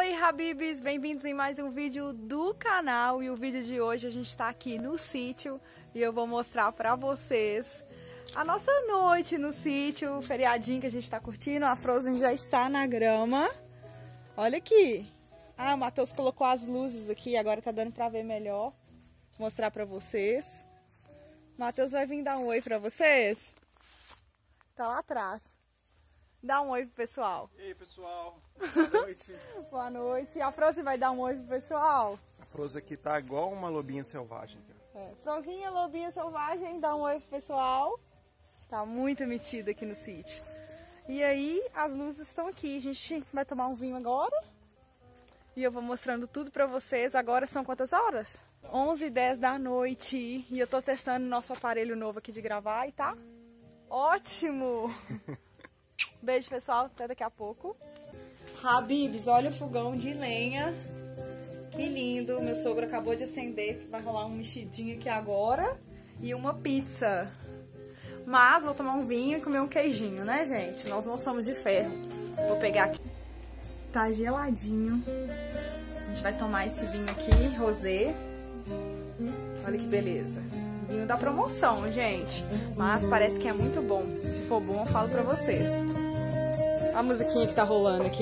Oi, Habibs! Bem-vindos em mais um vídeo do canal. E o vídeo de hoje a gente está aqui no sítio e eu vou mostrar pra vocês a nossa noite no sítio, o feriadinho que a gente está curtindo. A Frozen já está na grama. Olha aqui! Ah, o Matheus colocou as luzes aqui, agora tá dando pra ver melhor. Vou mostrar pra vocês. O Matheus vai vir dar um oi pra vocês. Tá lá atrás. Dá um oi pro pessoal. E aí, pessoal. Boa noite. Boa noite. A Frozen vai dar um oi pro pessoal. A Frozen aqui tá igual uma lobinha selvagem. Frozinha, lobinha selvagem, dá um oi pro pessoal. Tá muito metida aqui no sítio. E aí, as luzes estão aqui. A gente vai tomar um vinho agora. E eu vou mostrando tudo pra vocês. Agora são quantas horas? 11h10 da noite. E eu tô testando nosso aparelho novo aqui de gravar e tá ótimo! Beijo, pessoal. Até daqui a pouco. Habibs, olha o fogão de lenha. Que lindo. Meu sogro acabou de acender. Vai rolar um mexidinho aqui agora. E uma pizza. Mas vou tomar um vinho e comer um queijinho, né, gente? Nós não somos de ferro. Vou pegar aqui. Tá geladinho. A gente vai tomar esse vinho aqui, rosé. Olha que beleza. Vinho da promoção, gente. Mas parece que é muito bom. Se for bom, eu falo pra vocês. A musiquinha que tá rolando aqui.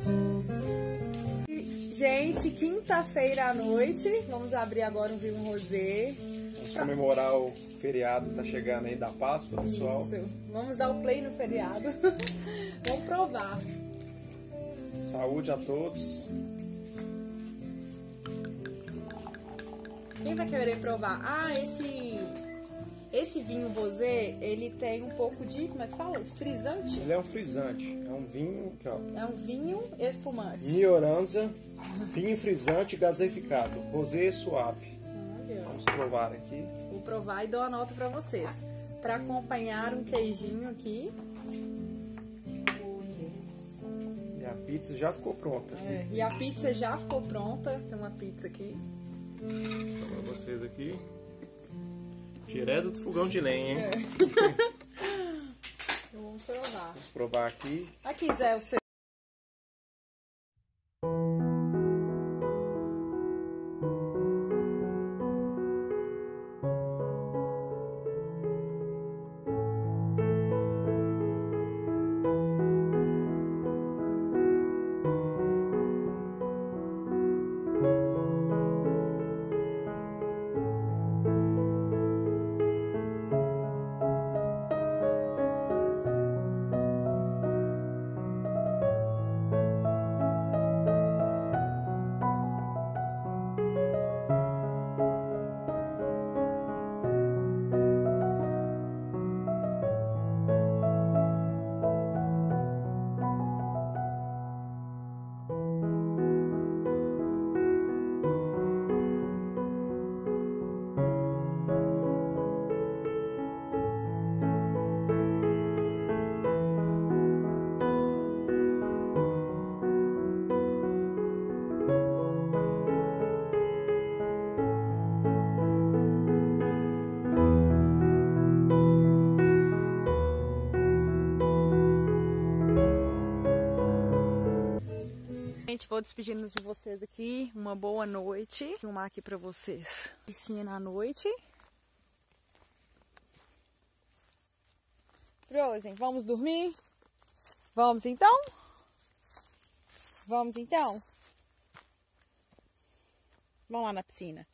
Gente, quinta-feira à noite. Vamos abrir agora um vinho rosé. Vamos comemorar o feriado que tá chegando aí da Páscoa, pessoal. Isso. Vamos dar o play no feriado. Vamos provar. Saúde a todos. Quem vai querer provar? Ah, esse vinho rosé, ele tem um pouco de, como é que fala? Frisante? Ele é um frisante. É um vinho aqui, ó. É um vinho espumante. Mioranza, vinho frisante gaseificado. Rosé suave. Olha. Vamos provar aqui. Vou provar e dou a nota pra vocês. Pra acompanhar um queijinho aqui. E a pizza já ficou pronta. E a pizza já ficou pronta. Tem uma pizza aqui. Só pra vocês aqui. Direto do fogão de lenha, hein? Então vamos provar. Vamos provar aqui. Aqui, Zé, o seu. Gente, vou despedindo de vocês aqui. Uma boa noite. Vou filmar aqui pra vocês. Piscina à noite. Frozen, vamos dormir? Vamos então? Vamos então? Vamos lá na piscina.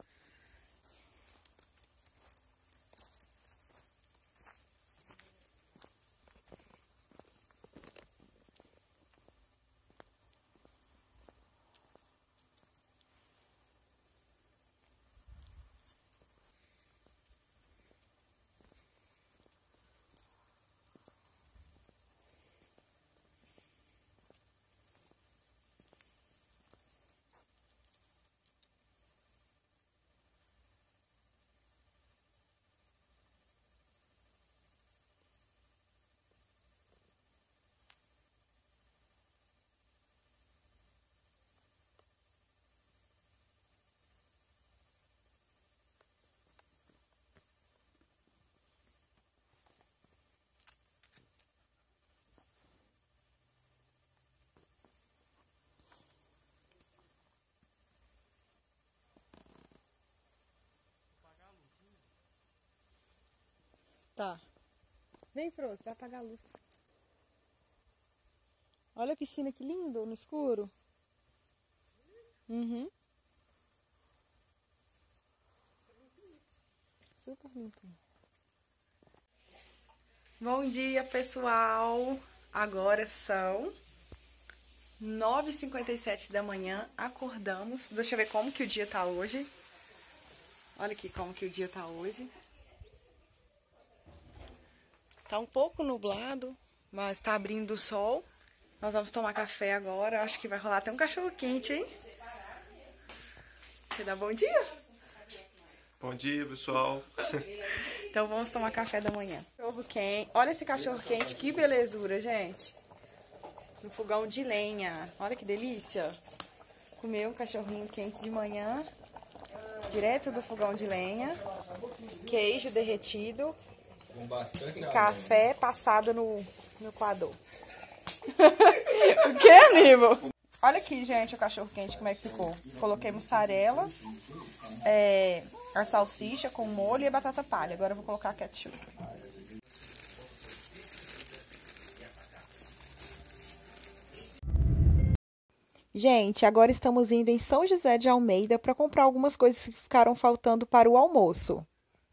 Tá. Vem, Froso, vai apagar a luz. Olha a piscina que lindo, no escuro. Uhum. Super limpinho. Bom dia, pessoal. Agora são 9h57 da manhã. Acordamos. Deixa eu ver como que o dia tá hoje. Olha aqui como que o dia tá hoje. Tá um pouco nublado, mas tá abrindo o sol. Nós vamos tomar café agora. Acho que vai rolar até um cachorro quente, hein? Você dá bom dia? Bom dia, pessoal. Então vamos tomar café da manhã. Cachorro quente. Olha esse cachorro quente, que belezura, gente. No fogão de lenha. Olha que delícia. Comer um cachorrinho quente de manhã. Direto do fogão de lenha. Queijo derretido. Com bastante café passado no coador. O que, Aníbal? Olha aqui, gente, o cachorro quente, como é que ficou. Coloquei mussarela, a salsicha com molho e a batata palha. Agora eu vou colocar a ketchup. Gente, agora estamos indo em São José de Almeida para comprar algumas coisas que ficaram faltando para o almoço.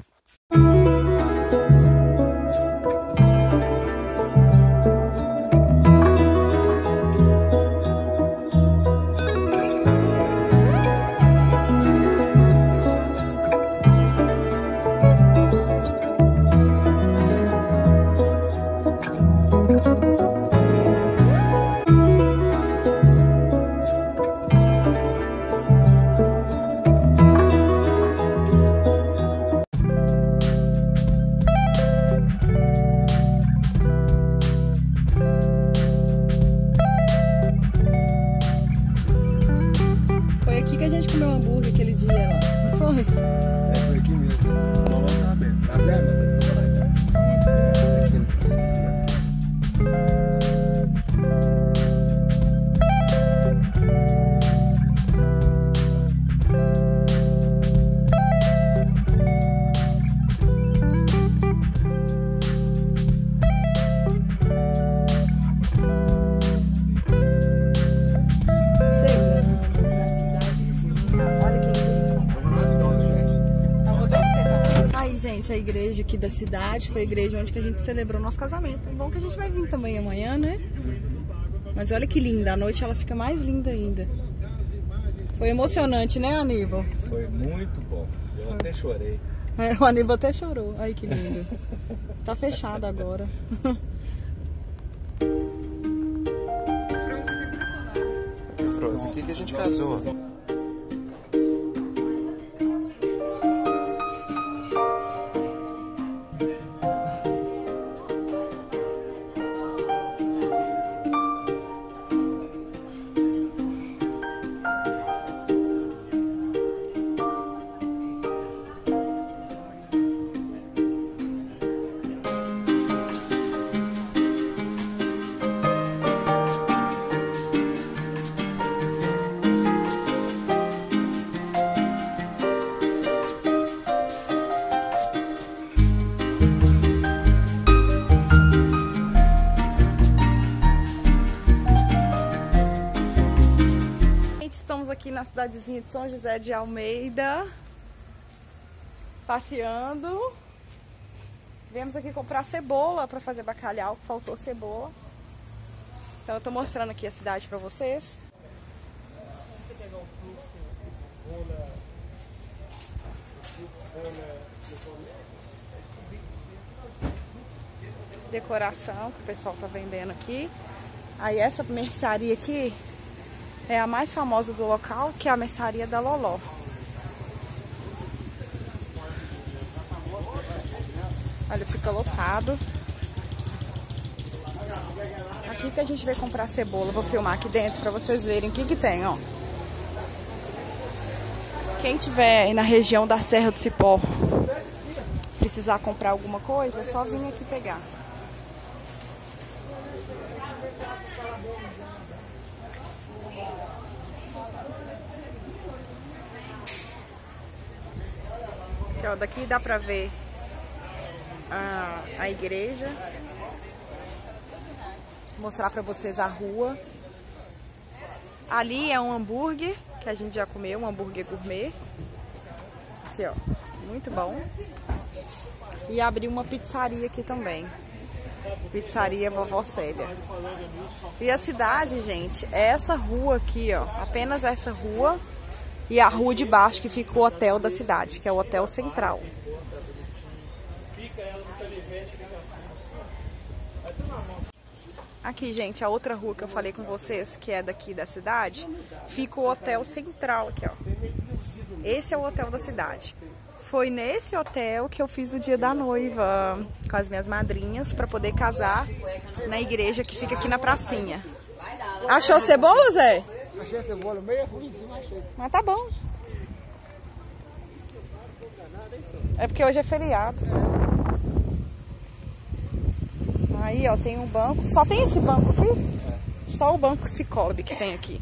Gente, a igreja aqui da cidade foi a igreja onde que a gente celebrou nosso casamento. É bom que a gente vai vir também amanhã, né? Mas olha que linda, à noite ela fica mais linda ainda. Foi emocionante, né, Aníbal? Foi muito bom, eu até chorei. O Aníbal até chorou, ai que lindo. Tá fechado agora. Froze, aqui que a gente casou. Aqui na cidadezinha de São José de Almeida, passeando. Viemos aqui comprar cebola para fazer bacalhau, que faltou cebola. Então eu tô mostrando aqui a cidade para vocês. Decoração que o pessoal tá vendendo aqui. Aí essa mercearia aqui é a mais famosa do local, que é a mercearia da Loló. Olha, fica lotado. Aqui que a gente vai comprar cebola. Vou filmar aqui dentro pra vocês verem o que que tem, ó. Quem tiver aí na região da Serra do Cipó, precisar comprar alguma coisa, é só vir aqui pegar. Aqui, ó, daqui dá pra ver a igreja. Vou mostrar pra vocês a rua. Ali é um hambúrguer que a gente já comeu, um hambúrguer gourmet. Aqui, ó, muito bom. E abriu uma pizzaria aqui também. Pizzaria Vovó Célia. E a cidade, gente, é essa rua aqui, ó. Apenas essa rua. E a rua de baixo que fica o hotel da cidade, que é o Hotel Central. Aqui, gente, a outra rua que eu falei com vocês, que é daqui da cidade, fica o Hotel Central aqui, ó. Esse é o hotel da cidade. Foi nesse hotel que eu fiz o dia da noiva com as minhas madrinhas para poder casar na igreja que fica aqui na pracinha. Achou cebola, Zé? Achei a cebola meio ruim, achei. Mas tá bom. É porque hoje é feriado. Aí, ó, tem um banco. Só tem esse banco aqui? Só o banco Cicobi que tem aqui.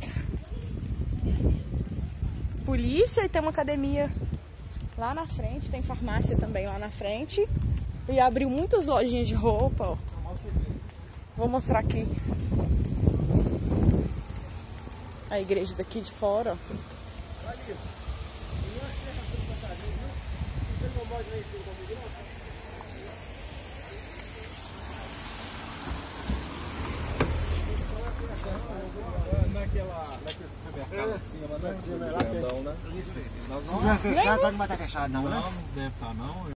Polícia e tem uma academia lá na frente. Tem farmácia também lá na frente. E abriu muitas lojinhas de roupa, ó. Vou mostrar aqui a igreja daqui de fora, ó. Naquele supermercado de cima, né? Grandão, né? Se tiver fechado, pode matar fechado, não, né? Não deve estar, não.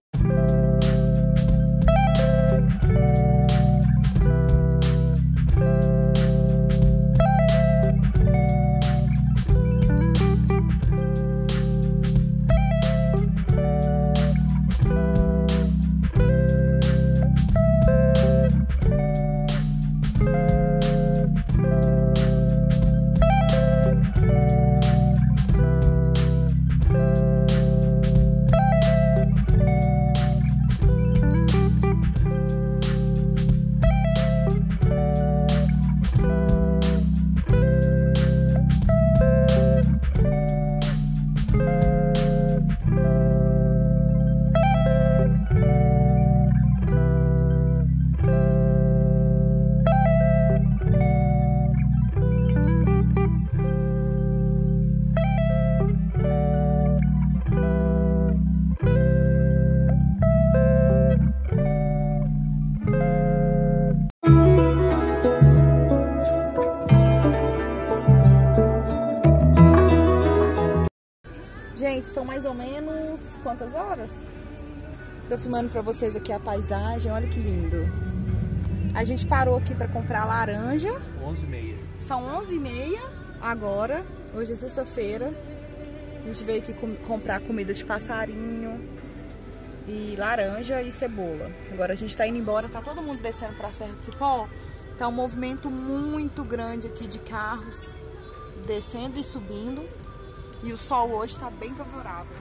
Gente, são mais ou menos quantas horas? Tô filmando pra vocês aqui a paisagem, olha que lindo. A gente parou aqui pra comprar laranja. 11h30. São 11h30 agora, hoje é sexta-feira. A gente veio aqui comprar comida de passarinho e laranja e cebola. Agora a gente tá indo embora, tá todo mundo descendo pra Serra do Cipó. Tá um movimento muito grande aqui de carros descendo e subindo. E o sol hoje tá bem favorável.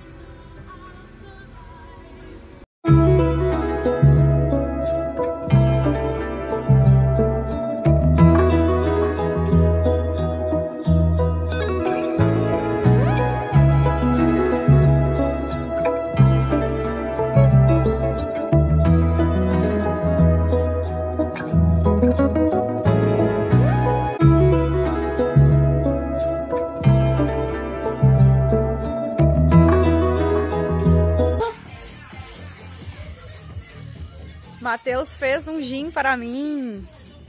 Matheus fez um gin para mim.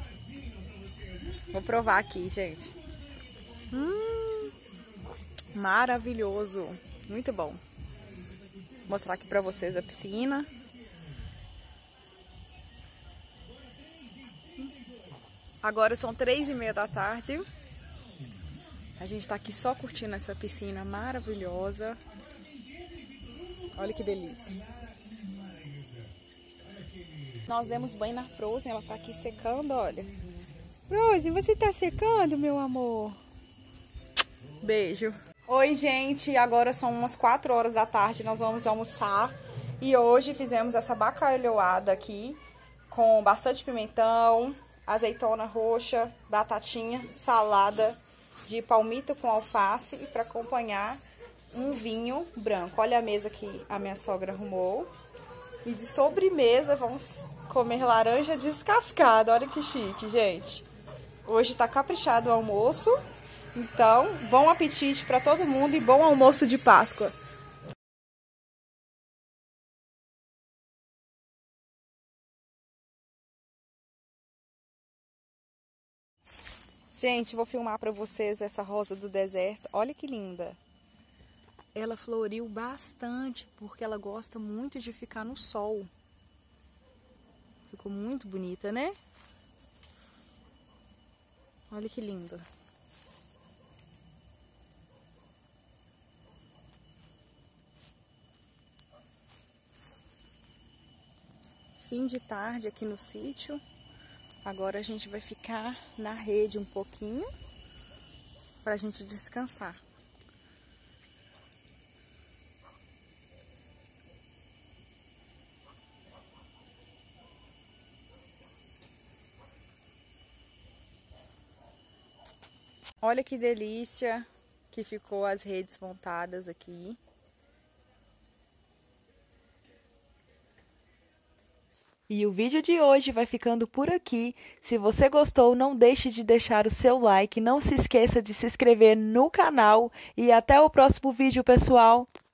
Vou provar aqui, gente. Maravilhoso. Muito bom. Vou mostrar aqui para vocês a piscina. Agora são 3h30 da tarde. A gente tá aqui só curtindo essa piscina maravilhosa. Olha que delícia. Nós demos banho na Frozen, ela tá aqui secando, olha. Frozen, você tá secando, meu amor? Beijo. Oi, gente, agora são umas 4 horas da tarde, nós vamos almoçar. E hoje fizemos essa bacalhoada aqui, com bastante pimentão, azeitona roxa, batatinha, salada de palmito com alface e para acompanhar um vinho branco. Olha a mesa que a minha sogra arrumou. E de sobremesa vamos comer laranja descascada. Olha que chique, gente. Hoje tá caprichado o almoço. Então, bom apetite para todo mundo e bom almoço de Páscoa. Gente, vou filmar para vocês essa rosa do deserto. Olha que linda. Ela floriu bastante porque ela gosta muito de ficar no sol. Ficou muito bonita, né? Olha que linda. Fim de tarde aqui no sítio. Agora a gente vai ficar na rede um pouquinho pra gente descansar. Olha que delícia que ficou as redes montadas aqui. E o vídeo de hoje vai ficando por aqui. Se você gostou, não deixe de deixar o seu like, não se esqueça de se inscrever no canal e até o próximo vídeo, pessoal!